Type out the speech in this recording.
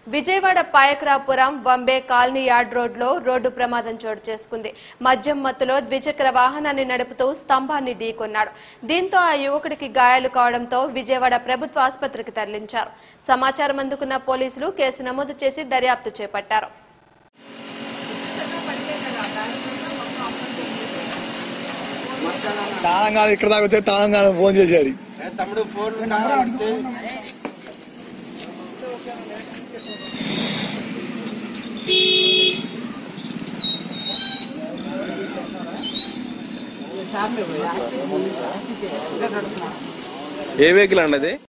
Vijayawada Payakarapuram Vambay colony yard రోడ్లో road ప్రమాదం చోటు చేసుకుంది. మద్యం మత్తులో ద్విచక్ర వాహనాన్ని నడుపుతూ స్తంభాన్ని ఢీకొన్నాడు. దీంతో ఆ యువకుడికి గాయాలు కావడంతో విజయవాడ ప్రభుత్వ ఆసుపత్రికి తరలించారు. సమాచారం అందుకున్న పోలీసులు కేసు నమోదు చేసి దర్యాప్తు చేపట్టారు. ఇక్కడ దాకా వచ్చే తాళంగా ఫోన్ చేశాడు. తమ్ముడు ఫోన్ ఏ వెహికల్ అండి అది?